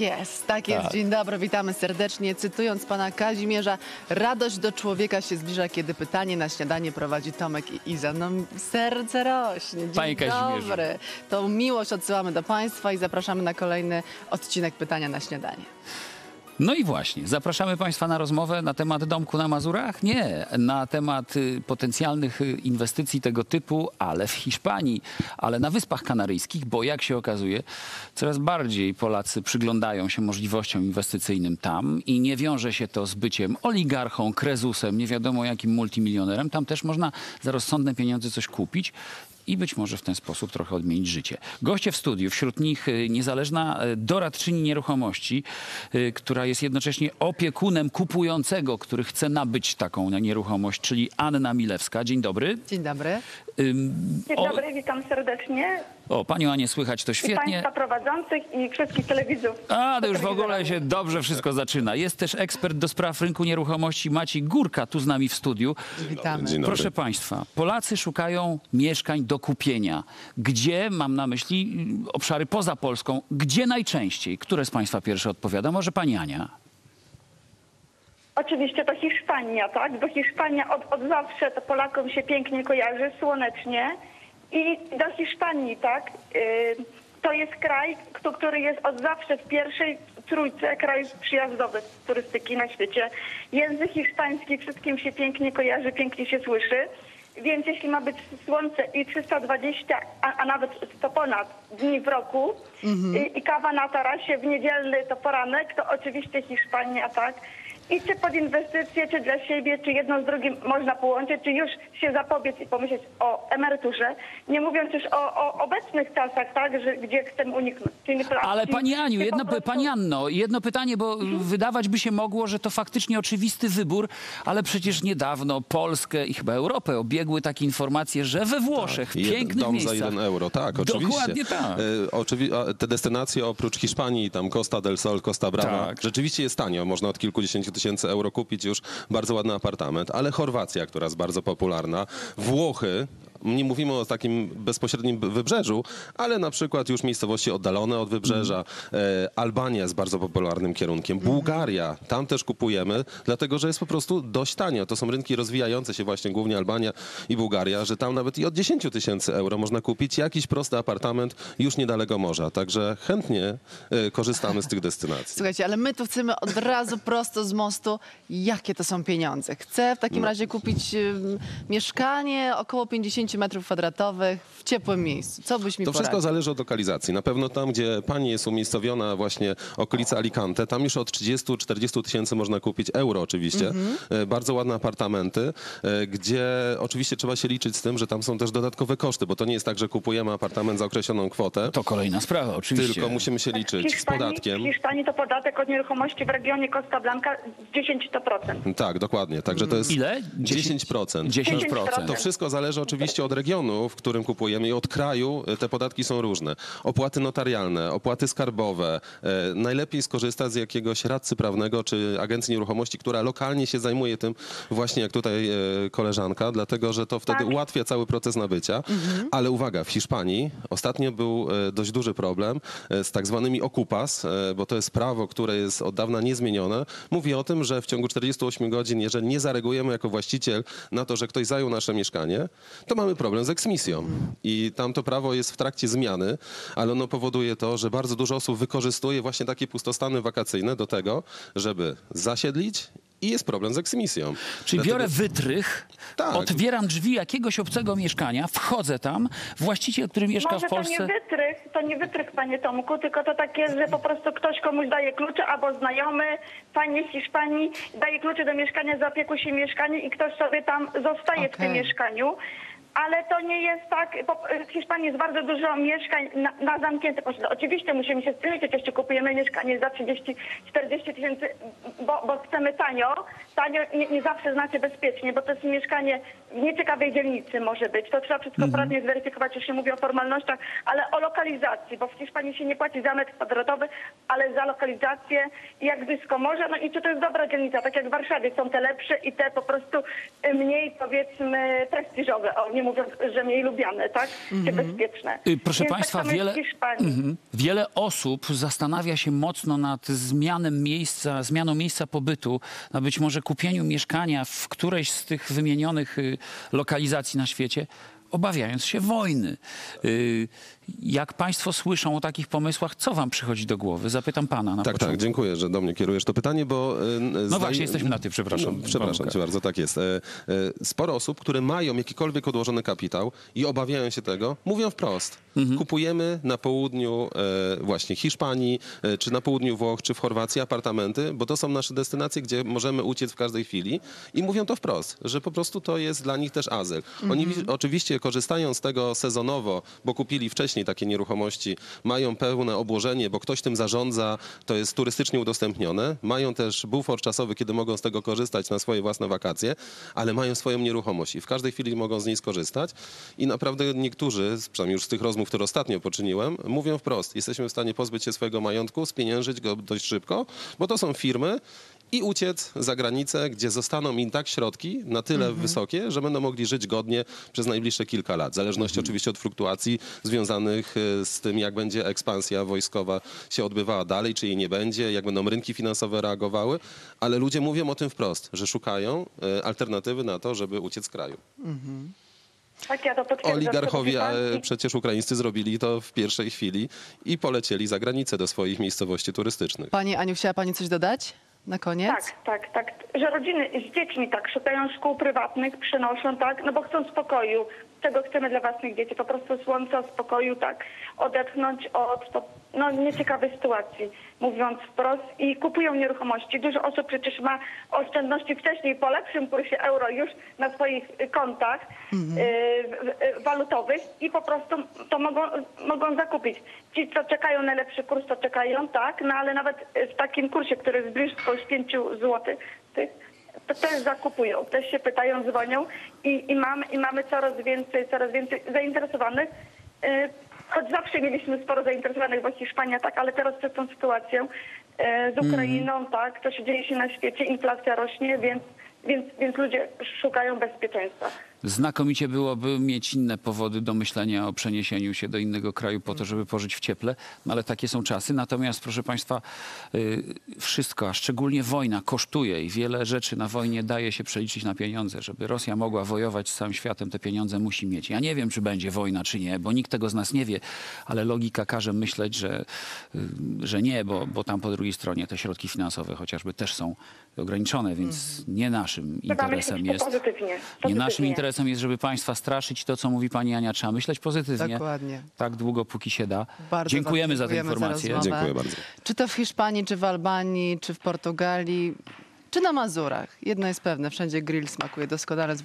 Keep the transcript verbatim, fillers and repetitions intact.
jest, tak jest. Tak. Dzień dobry, witamy serdecznie. Cytując pana Kazimierza, radość do człowieka się zbliża, kiedy pytanie na śniadanie prowadzi Tomek i Iza. No serce rośnie. Dzień Panie Kazimierzu. dobry. Tą miłość odsyłamy do państwa i zapraszamy na kolejny odcinek Pytania na śniadanie. No i właśnie, zapraszamy państwa na rozmowę na temat domku na Mazurach? Nie, na temat y, potencjalnych y, inwestycji tego typu, ale w Hiszpanii, ale na Wyspach Kanaryjskich, bo jak się okazuje, coraz bardziej Polacy przyglądają się możliwościom inwestycyjnym tam i nie wiąże się to z byciem oligarchą, krezusem, nie wiadomo jakim multimilionerem. Tam też można za rozsądne pieniądze coś kupić i być może w ten sposób trochę odmienić życie. Goście w studiu, wśród nich y, niezależna y, doradczyni nieruchomości, y, która jest jednocześnie opiekunem kupującego, który chce nabyć taką nieruchomość, czyli Anna Milewska. Dzień dobry. Dzień dobry. Ym, Dzień o, dobry, witam serdecznie. o, panią Anię słychać, to I świetnie. państwa prowadzących i wszystkich telewidzów. A, to już w ogóle się dobrze wszystko zaczyna. Jest też ekspert do spraw rynku nieruchomości Maciej Górka tu z nami w studiu. Witamy. Dzień dobry. Proszę państwa, Polacy szukają mieszkań do kupienia. Gdzie, mam na myśli y, obszary poza Polską, gdzie najczęściej? Które z państwa pierwsze odpowiada? Może pani Ania? Oczywiście to Hiszpania, tak? Bo Hiszpania od, od zawsze to Polakom się pięknie kojarzy, słonecznie. I do Hiszpanii, tak? Yy, to jest kraj, kto- który jest od zawsze w pierwszej trójce krajów przyjazdowych turystyki na świecie. Język hiszpański wszystkim się pięknie kojarzy, pięknie się słyszy. Więc jeśli ma być słońce i trzysta dwadzieścia, a, a nawet sto ponad dni w roku i, i kawa na tarasie w niedzielny to poranek, to oczywiście Hiszpania, tak? I czy pod inwestycje, czy dla siebie, czy jedno z drugim można połączyć, czy już się zapobiec i pomyśleć o emeryturze, nie mówiąc już o, o obecnych czasach, tak, że gdzie chcemy uniknąć. Czyli inflacji, Ale pani Aniu, czy jedno, po prostu- pani Anno, jedno pytanie, bo wydawać by się mogło, że to faktycznie oczywisty wybór, ale przecież niedawno Polskę i chyba Europę obiegły takie informacje, że we Włoszech, w Jeden pięknych dom miejscach... za jeden euro, tak, oczywiście. Dokładnie tak. E, oczywi a te destynacje oprócz Hiszpanii, tam Costa del Sol, Costa Brava, Tak. rzeczywiście jest tanio. Można od kilkudziesięciu tysięcy euro kupić już bardzo ładny apartament, ale Chorwacja, która jest bardzo popularna, Włochy, nie mówimy o takim bezpośrednim wybrzeżu, ale na przykład już miejscowości oddalone od wybrzeża. E, Albania jest bardzo popularnym kierunkiem. Bułgaria, tam też kupujemy, dlatego że jest po prostu dość tanio. To są rynki rozwijające się właśnie, głównie Albania i Bułgaria, że tam nawet i od dziesięciu tysięcy euro można kupić jakiś prosty apartament już niedaleko morza. Także chętnie e, korzystamy z tych destynacji. Słuchajcie, ale my tu chcemy od razu prosto z mostu, jakie to są pieniądze. Chcę w takim razie kupić ym, mieszkanie około pięćdziesiąt metrów kwadratowych w ciepłym miejscu. Co byś mi To wszystko poradził? zależy od lokalizacji. Na pewno tam, gdzie pani jest umiejscowiona, właśnie okolica Alicante, tam już od trzydziestu do czterdziestu tysięcy można kupić, euro oczywiście, e, bardzo ładne apartamenty, e, gdzie oczywiście trzeba się liczyć z tym, że tam są też dodatkowe koszty, bo to nie jest tak, że kupujemy apartament za określoną kwotę, To kolejna sprawa, oczywiście. tylko musimy się W liczyć z Hiszpanii, podatkiem. w Hiszpanii to podatek od nieruchomości w regionie Costa Blanca z dziesięć procent. Tak, dokładnie. Także to jest Ile? dziesięć procent. dziesięć procent. To wszystko zależy oczywiście od regionu, w którym kupujemy i od kraju. Te podatki są różne. Opłaty notarialne, opłaty skarbowe. E, najlepiej skorzystać z jakiegoś radcy prawnego czy agencji nieruchomości, która lokalnie się zajmuje tym, właśnie jak tutaj e, koleżanka, dlatego że to wtedy Tak. ułatwia cały proces nabycia. Ale uwaga, w Hiszpanii ostatnio był e, dość duży problem e, z tak zwanymi okupas, e, bo to jest prawo, które jest od dawna niezmienione. Mówi o tym, że w ciągu czterdziestu ośmiu godzin, jeżeli nie zareagujemy jako właściciel na to, że ktoś zajął nasze mieszkanie, to mamy problem z eksmisją. I tam to prawo jest w trakcie zmiany, ale ono powoduje to, że bardzo dużo osób wykorzystuje właśnie takie pustostany wakacyjne do tego, żeby zasiedlić i jest problem z eksmisją. Czyli Dlatego- biorę wytrych, Tak. otwieram drzwi jakiegoś obcego mieszkania, wchodzę tam, właściciel, który mieszka Może w Polsce... to nie wytrych, to nie wytrych, panie Tomku, tylko to tak jest, że po prostu ktoś komuś daje klucze, albo znajomy, pani z Hiszpanii daje klucze do mieszkania, zaopiekuje się mieszkaniem i ktoś sobie tam zostaje w tym Okej. mieszkaniu. Ale to nie jest tak, bo w Hiszpanii jest bardzo dużo mieszkań na, na zamknięte posiadanie. Oczywiście musimy się spilić, jeśli kupujemy mieszkanie za trzydzieści czterdzieści tysięcy, bo, bo chcemy tanio. Tanio nie, nie zawsze znaczy bezpiecznie, bo to jest mieszkanie w nieciekawej dzielnicy może być. To trzeba wszystko poradnie zweryfikować, jeśli mówię o formalnościach, ale o lokalizacji, bo w Hiszpanii się nie płaci za metr kwadratowy, ale za lokalizację i jak blisko morza. No i czy to jest dobra dzielnica, tak jak w Warszawie są te lepsze i te po prostu mniej, powiedzmy, prestiżowe. O, nie nie mówiąc, że mniej lubiane, tak? Czy bezpieczne. Y, Proszę Więc Państwa, tak samo jest wiele, w Hiszpanii. mhm. wiele osób zastanawia się mocno nad zmianą miejsca, zmianą miejsca pobytu, na być może kupieniu mieszkania w którejś z tych wymienionych y, lokalizacji na świecie, obawiając się wojny. Y, Jak Państwo słyszą o takich pomysłach, co Wam przychodzi do głowy? Zapytam Pana na Tak, początku. tak, dziękuję, że do mnie kierujesz to pytanie, bo... No właśnie, jesteśmy na ty, przepraszam. No, przepraszam cię bardzo, tak jest. E, e, Sporo osób, które mają jakikolwiek odłożony kapitał i obawiają się tego, mówią wprost. Mhm. Kupujemy na południu e, właśnie Hiszpanii, e, czy na południu Włoch, czy w Chorwacji apartamenty, bo to są nasze destynacje, gdzie możemy uciec w każdej chwili i mówią to wprost, że po prostu to jest dla nich też azyl. Oni wi- oczywiście korzystają z tego sezonowo, bo kupili wcześniej takie nieruchomości, mają pełne obłożenie, bo ktoś tym zarządza, to jest turystycznie udostępnione, mają też bufor czasowy, kiedy mogą z tego korzystać na swoje własne wakacje, ale mają swoją nieruchomość i w każdej chwili mogą z niej skorzystać i naprawdę niektórzy, przynajmniej już z tych rozmów, które ostatnio poczyniłem, mówią wprost, jesteśmy w stanie pozbyć się swojego majątku, spieniężyć go dość szybko, bo to są firmy, i uciec za granicę, gdzie zostaną im tak środki na tyle wysokie, że będą mogli żyć godnie przez najbliższe kilka lat. W zależności oczywiście od fluktuacji związanych e, z tym, jak będzie ekspansja wojskowa się odbywała dalej, czy jej nie będzie, jak będą rynki finansowe reagowały, ale ludzie mówią o tym wprost, że szukają e, alternatywy na to, żeby uciec z kraju. Tak, ja to potwierdzam. Oligarchowie Co mówi pan. e, przecież ukraińscy zrobili to w pierwszej chwili i polecieli za granicę do swoich miejscowości turystycznych. Pani Aniu, chciała Pani coś dodać na koniec? Tak, tak, tak. Że rodziny z dziećmi tak szukają szkół prywatnych, przynoszą, tak, no bo chcą spokoju. Czego chcemy dla własnych dzieci? Po prostu słońca, spokoju, tak, odetchnąć od to, no, nieciekawej sytuacji, mówiąc wprost, i kupują nieruchomości. Dużo osób przecież ma oszczędności wcześniej po lepszym kursie euro już na swoich kontach y, y, walutowych i po prostu to mogą, mogą zakupić. Ci, co czekają na lepszy kurs, to czekają, tak, no ale nawet w takim kursie, który jest blisko już pięciu złotych, tych, to też zakupują, też się pytają, dzwonią i, i, mamy, i mamy coraz więcej, coraz więcej zainteresowanych. Yy, choć zawsze mieliśmy sporo zainteresowanych, bo Hiszpania tak, ale teraz przez tą sytuację yy, z Ukrainą, tak, to się dzieje się na świecie, inflacja rośnie, więc, więc, więc ludzie szukają bezpieczeństwa. Znakomicie byłoby mieć inne powody do myślenia o przeniesieniu się do innego kraju po to, żeby pożyć w cieple, no ale takie są czasy. Natomiast, proszę Państwa, y, wszystko, a szczególnie wojna kosztuje i wiele rzeczy na wojnie daje się przeliczyć na pieniądze. Żeby Rosja mogła wojować z całym światem, te pieniądze musi mieć. Ja nie wiem, czy będzie wojna, czy nie, bo nikt tego z nas nie wie, ale logika każe myśleć, że, y, że nie, bo, bo tam po drugiej stronie te środki finansowe chociażby też są ograniczone, więc nie naszym Trzeba interesem myśleć jest... pozytywnie. Nie pozytywnie. naszym interesem jest, żeby państwa straszyć. To, co mówi pani Ania, trzeba myśleć pozytywnie. Dokładnie. Tak długo, póki się da. Bardzo Dziękujemy wam za tę dziękujemy za informację. rozmowę. Dziękuję bardzo. Czy to w Hiszpanii, czy w Albanii, czy w Portugalii, czy na Mazurach. Jedno jest pewne, wszędzie grill smakuje doskonale.